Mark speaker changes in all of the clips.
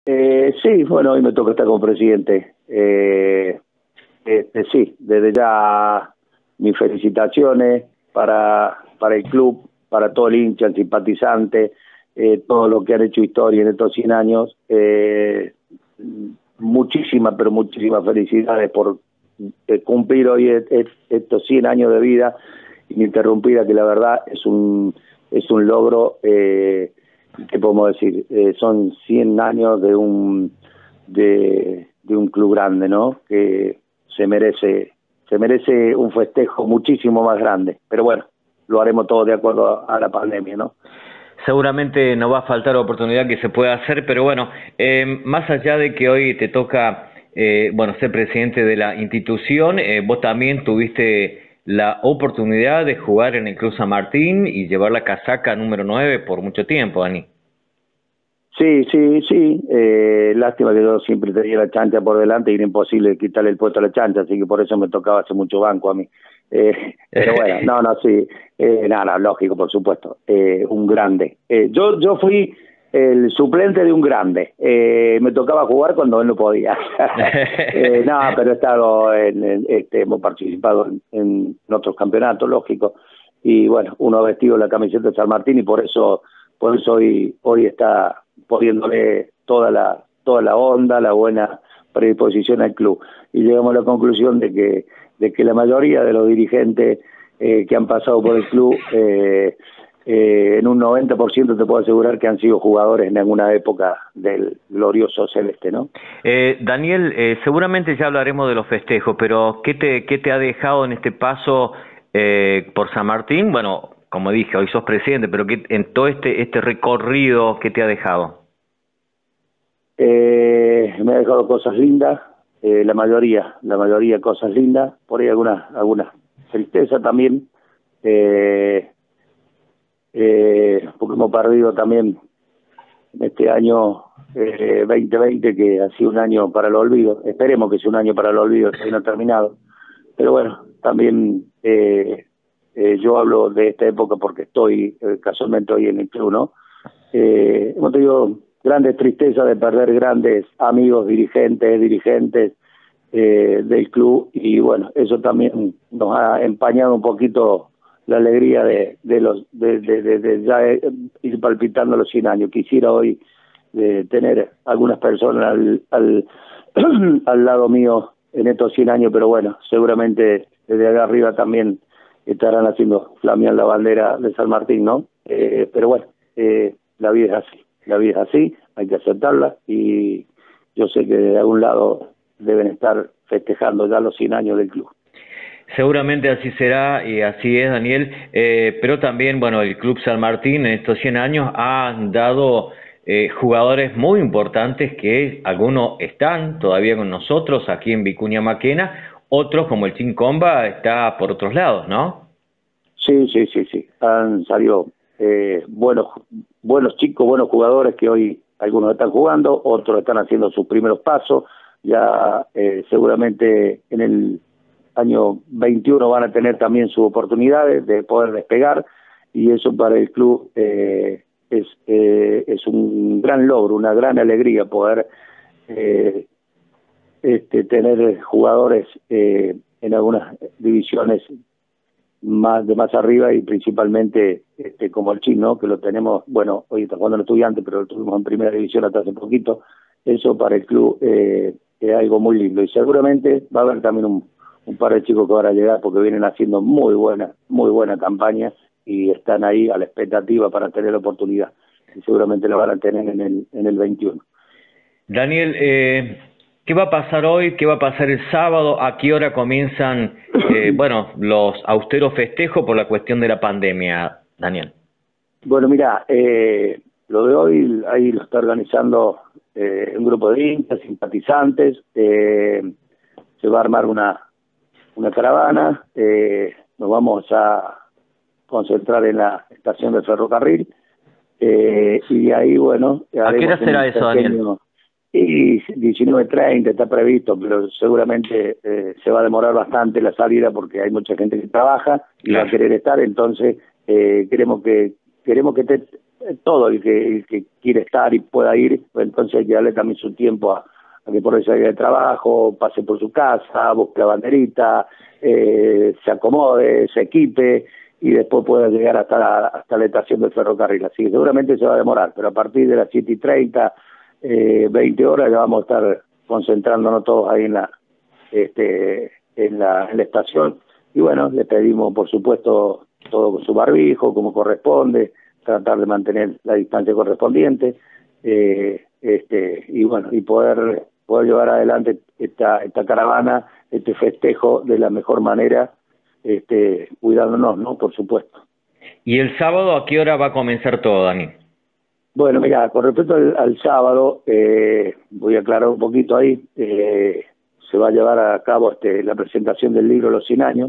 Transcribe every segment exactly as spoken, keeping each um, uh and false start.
Speaker 1: Eh, sí, bueno, hoy me toca estar como presidente. Eh, este, sí, desde ya mis felicitaciones para, para el club, para todo el hincha, el simpatizante, eh, todo lo que han hecho historia en estos cien años. Eh, muchísimas, pero muchísimas felicidades por eh, cumplir hoy et, et, estos cien años de vida ininterrumpida, que la verdad es un, es un logro. Eh, ¿Qué podemos decir? Eh, son cien años de un de, de un club grande, ¿no? Que se merece se merece un festejo muchísimo más grande. Pero bueno, lo haremos todos de acuerdo a, a la pandemia, ¿no?
Speaker 2: Seguramente no va a faltar oportunidad que se pueda hacer, pero bueno, eh, más allá de que hoy te toca, eh, bueno, ser presidente de la institución, eh, vos también tuviste la oportunidad de jugar en el Club San Martín y llevar la casaca número nueve por mucho tiempo, Dani.
Speaker 1: Sí, sí, sí. Eh, lástima que yo siempre tenía la chancha por delante y era imposible quitarle el puesto a la chancha, así que por eso me tocaba hacer mucho banco a mí. Eh, pero bueno, no, no, sí. Eh, nada, no, lógico, por supuesto. Eh, un grande. Eh, yo, yo fui el suplente de un grande. Eh, me tocaba jugar cuando él no podía. eh, no, pero he estado en, en, este, hemos participado en, en otros campeonatos, lógico. Y bueno, uno ha vestido la camiseta de San Martín y por eso, por eso hoy, hoy está poniéndole toda la toda la onda, la buena predisposición al club. Y llegamos a la conclusión de que de que la mayoría de los dirigentes eh, que han pasado por el club, eh, eh, en un noventa por ciento te puedo asegurar que han sido jugadores en alguna época del glorioso celeste, ¿no?
Speaker 2: Eh, Daniel, eh, seguramente ya hablaremos de los festejos, pero ¿qué te, qué te ha dejado en este paso eh, por San Martín? Bueno, como dije, hoy sos presidente, pero ¿qué, en todo este, este recorrido, ¿qué te ha dejado?
Speaker 1: Eh, me ha dejado cosas lindas, eh, la mayoría, la mayoría cosas lindas, por ahí algunas, algunas tristezas también, eh, eh, porque hemos perdido también este año eh, veinte veinte, que ha sido un año para el olvido. Esperemos que sea un año para el olvido, que no ha terminado. Pero bueno, también eh, eh, yo hablo de esta época porque estoy eh, casualmente hoy en el club, ¿no? Eh, hemos tenido grandes tristezas de perder grandes amigos, dirigentes, dirigentes eh, del club, y bueno, eso también nos ha empañado un poquito la alegría de, de los de, de, de, de ya ir palpitando los cien años. Quisiera hoy de tener algunas personas al, al, al lado mío en estos cien años, pero bueno, seguramente desde acá arriba también estarán haciendo flamear la bandera de San Martín, ¿no? Eh, pero bueno, eh, la vida es así, la vida es así, hay que aceptarla, y yo sé que de algún lado deben estar festejando ya los cien años del club.
Speaker 2: Seguramente así será y así es, Daniel, eh, pero también, bueno, el Club San Martín en estos cien años ha dado eh, jugadores muy importantes que algunos están todavía con nosotros aquí en Vicuña Maquena, otros como el Chin Comba está por otros lados, ¿no?
Speaker 1: Sí, sí, sí, sí, han salido eh, buenos, buenos chicos, buenos jugadores que hoy algunos están jugando, otros están haciendo sus primeros pasos, ya eh, seguramente en el año veintiuno van a tener también sus oportunidades de poder despegar, y eso para el club eh, es, eh, es un gran logro, una gran alegría poder eh, este, tener jugadores eh, en algunas divisiones más de más arriba, y principalmente este, como el Chino, que lo tenemos, bueno, hoy está jugando en Estudiantes, pero lo tuvimos en primera división hasta hace poquito. Eso para el club eh, es algo muy lindo, y seguramente va a haber también un, un par de chicos que van a llegar porque vienen haciendo muy buena, muy buena campaña y están ahí a la expectativa para tener la oportunidad, y seguramente la van a tener en el, en el veintiuno.
Speaker 2: Daniel, eh, ¿qué va a pasar hoy? ¿Qué va a pasar el sábado? ¿A qué hora comienzan, eh, bueno, los austeros festejos por la cuestión de la pandemia, Daniel?
Speaker 1: Bueno, mira, eh, lo de hoy ahí lo está organizando eh, un grupo de hinchas, simpatizantes. Eh, se va a armar una, una caravana. Eh, nos vamos a concentrar en la estación de ferrocarril. Eh, y de ahí, bueno,
Speaker 2: ¿A qué hora será eso,
Speaker 1: pequeño,
Speaker 2: Daniel?
Speaker 1: y diecinueve treinta está previsto, pero seguramente eh, se va a demorar bastante la salida porque hay mucha gente que trabaja y claro, va a querer estar. Entonces eh, queremos que queremos que esté todo el que, el que quiere estar y pueda ir, pues entonces hay que darle también su tiempo a, a que por esa salga de trabajo, pase por su casa, busque la banderita, eh, se acomode, se equipe y después pueda llegar hasta la, hasta la estación del ferrocarril. Así que seguramente se va a demorar, pero a partir de las siete y treinta, eh, veinte horas ya vamos a estar concentrándonos todos ahí en la, este, en la, en la estación. Y bueno, le pedimos por supuesto todo con su barbijo, como corresponde, tratar de mantener la distancia correspondiente, eh, este, y bueno, y poder, poder llevar adelante esta, esta caravana, este festejo de la mejor manera, este, cuidándonos, ¿no? Por supuesto.
Speaker 2: ¿Y el sábado a qué hora va a comenzar todo, Dani?
Speaker 1: Bueno, mira, con respecto al, al sábado, eh, voy a aclarar un poquito ahí, eh, se va a llevar a cabo este, la presentación del libro Los cien años,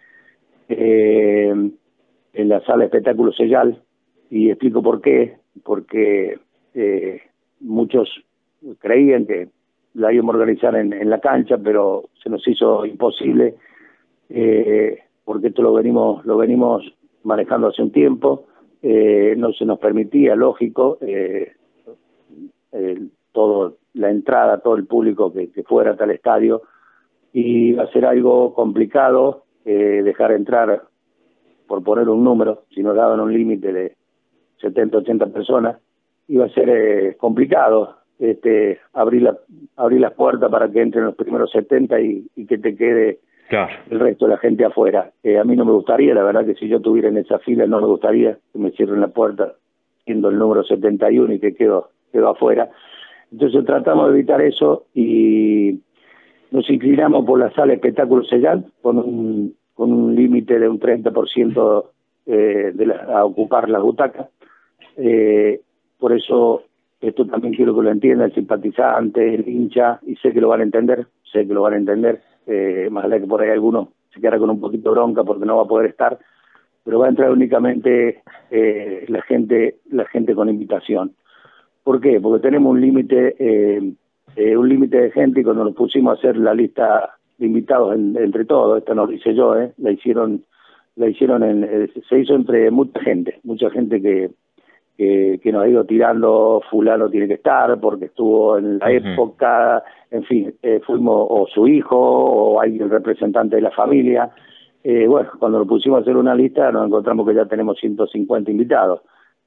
Speaker 1: eh, en la sala de espectáculos Sellal, y explico por qué, porque eh, muchos creían que la íbamos a organizar en, en la cancha, pero se nos hizo imposible, eh, porque esto lo venimos, lo venimos manejando hace un tiempo, eh, no se nos permitía, lógico, eh, eh, todo la entrada, todo el público que, que fuera hasta el estadio, y va a ser algo complicado eh, dejar entrar, por poner un número, si nos daban un límite de setenta, ochenta personas, iba a ser eh, complicado este, abrir, la, abrir las puertas para que entren los primeros setenta y, y que te quede claro el resto de la gente afuera. Eh, a mí no me gustaría, la verdad que si yo estuviera en esa fila no me gustaría que me cierren la puerta siendo el número setenta y uno y que quedo, quedo afuera. Entonces tratamos de evitar eso y nos inclinamos por la sala de espectáculos Sellal con un, con un límite de un treinta por ciento eh, de la, a ocupar las butacas. Eh, por eso esto también quiero que lo entienda el simpatizante, el hincha, y sé que lo van a entender, sé que lo van a entender, eh, más allá que por ahí algunos se quedará con un poquito de bronca porque no va a poder estar, pero va a entrar únicamente eh, la gente la gente con invitación. ¿Por qué? Porque tenemos un límite eh, eh, un límite de gente, y cuando nos pusimos a hacer la lista de invitados en, entre todos, esta no lo hice yo, eh, la hicieron la hicieron en, eh, se hizo entre mucha gente, mucha gente que Que, que nos ha ido tirando, fulano tiene que estar porque estuvo en la uh-huh. época, en fin, eh, fuimos o su hijo o alguien representante de la familia. Eh, bueno, cuando lo pusimos a hacer una lista nos encontramos que ya tenemos ciento cincuenta invitados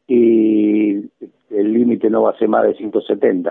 Speaker 1: y el límite no va a ser más de ciento setenta,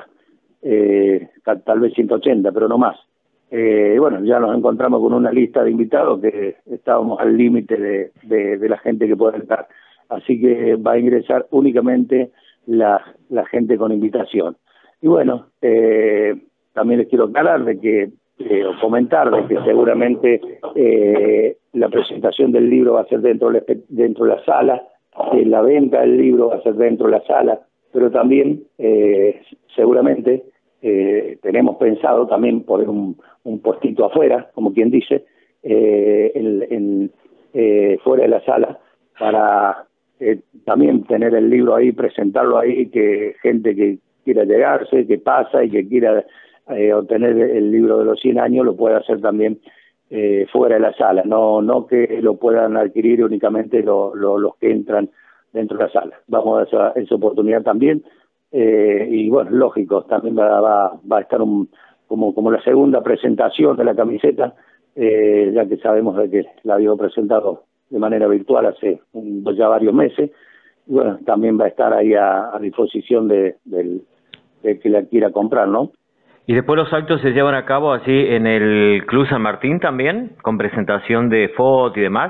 Speaker 1: eh, tal, tal vez ciento ochenta, pero no más. Eh, bueno, ya nos encontramos con una lista de invitados que estábamos al límite de, de, de la gente que puede estar. Así que va a ingresar únicamente la, la gente con invitación. Y bueno, eh, también les quiero aclarar de que, eh, o comentar de que seguramente eh, la presentación del libro va a ser dentro de la, dentro de la sala, eh, la venta del libro va a ser dentro de la sala, pero también eh, seguramente eh, tenemos pensado también poner un, un puestito afuera, como quien dice, eh, en, en, eh, fuera de la sala, para Eh, también tener el libro ahí, presentarlo ahí, que gente que quiera llegarse, que pasa y que quiera eh, obtener el libro de los cien años lo pueda hacer también eh, fuera de la sala, no no que lo puedan adquirir únicamente lo, lo, los que entran dentro de la sala. Vamos a esa, esa oportunidad también, eh, y bueno, lógico, también va, va, va a estar un, como, como la segunda presentación de la camiseta, eh, ya que sabemos de que la habíamos presentado de manera virtual hace un, ya varios meses, y bueno, también va a estar ahí a, a disposición de, de, de que la quiera comprar, ¿no?
Speaker 2: ¿Y después los actos se llevan a cabo así en el Club San Martín también, con presentación de fotos y demás?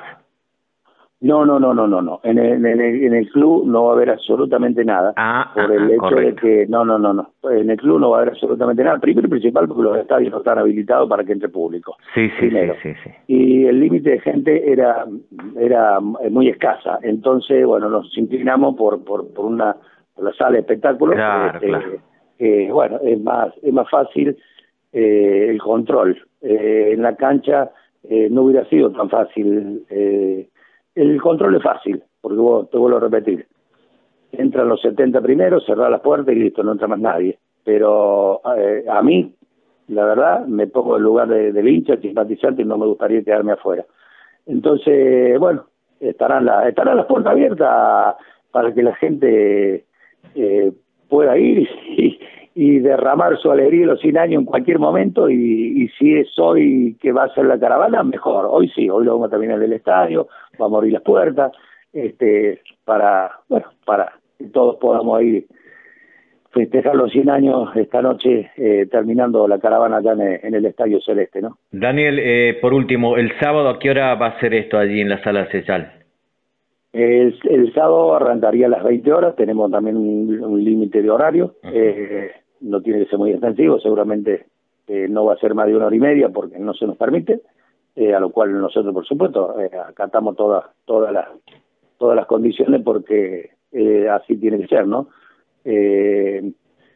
Speaker 1: No, no, no, no, no, no. En el, en el, en el club no va a haber absolutamente nada.
Speaker 2: Ah,
Speaker 1: por el
Speaker 2: ah,
Speaker 1: hecho
Speaker 2: correcto.
Speaker 1: de que, no, no, no, no. En el club no va a haber absolutamente nada. Primero y principal porque los estadios no están habilitados para que entre público.
Speaker 2: Sí, sí,
Speaker 1: Primero.
Speaker 2: sí, sí, sí.
Speaker 1: Y el límite de gente era era muy escasa. Entonces, bueno, nos inclinamos por por, por una por la sala de espectáculos.
Speaker 2: Claro,
Speaker 1: este,
Speaker 2: claro.
Speaker 1: Eh, bueno, es más es más fácil eh, el control. Eh, en la cancha eh, no hubiera sido tan fácil. Eh, el control es fácil, porque vos, te vuelvo a repetir, entran los setenta primeros, cerrar las puertas y listo, no entra más nadie. Pero eh, a mí, la verdad, me pongo en el lugar de, del hincha, simpatizante, y no me gustaría quedarme afuera. Entonces, bueno, estarán, la, estarán las puertas abiertas para que la gente eh, pueda ir y, y derramar su alegría de los cien años en cualquier momento, y, y si es hoy que va a ser la caravana, mejor. Hoy sí, hoy lo vamos a terminar del estadio, vamos a abrir las puertas, este, para, bueno, para que todos podamos ir festejar los cien años esta noche, eh, terminando la caravana acá en el, en el Estadio Celeste, ¿no?
Speaker 2: Daniel, eh, por último, ¿el sábado a qué hora va a ser esto allí en la Sala Cesal?
Speaker 1: El, el sábado arrancaría a las veinte horas, tenemos también un, un límite de horario, uh-huh. eh, no tiene que ser muy extensivo, seguramente eh, no va a ser más de una hora y media porque no se nos permite, eh, a lo cual nosotros, por supuesto, eh, acatamos todas todas las todas las condiciones porque eh, así tiene que ser, ¿no? Eh,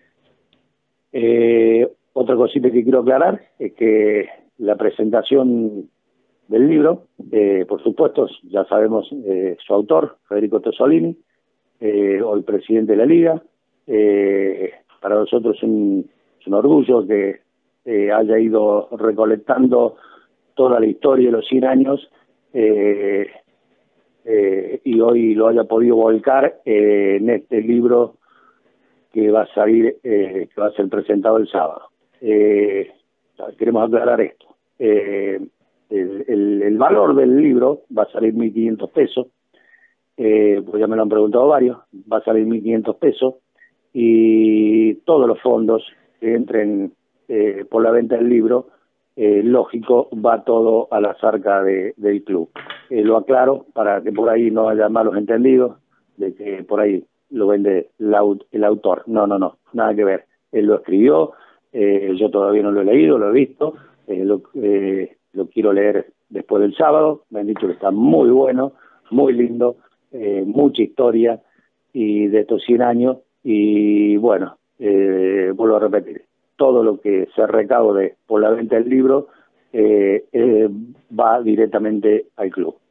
Speaker 1: eh, otra cosita que quiero aclarar es que la presentación del libro, eh, por supuesto, ya sabemos eh, su autor, Federico Tosolini, eh, hoy presidente de la Liga. Eh, para nosotros es un, es un orgullo que eh, haya ido recolectando toda la historia de los cien años eh, eh, y hoy lo haya podido volcar eh, en este libro que va a salir, eh, que va a ser presentado el sábado. Eh, queremos aclarar esto. Eh, El, el, el valor del libro va a salir mil quinientos pesos, eh, pues ya me lo han preguntado varios, va a salir mil quinientos pesos, y todos los fondos que entren eh, por la venta del libro, eh, lógico, va todo a la arcas de, del club. Eh, lo aclaro para que por ahí no haya malos entendidos, de que por ahí lo vende la, el autor. No, no, no, nada que ver. Él lo escribió, eh, yo todavía no lo he leído, lo he visto, eh, lo... Eh, lo quiero leer después del sábado. Me han dicho que está muy bueno, muy lindo, eh, mucha historia y de estos cien años, y bueno, eh, vuelvo a repetir, todo lo que se recaude por la venta del libro eh, eh, va directamente al club.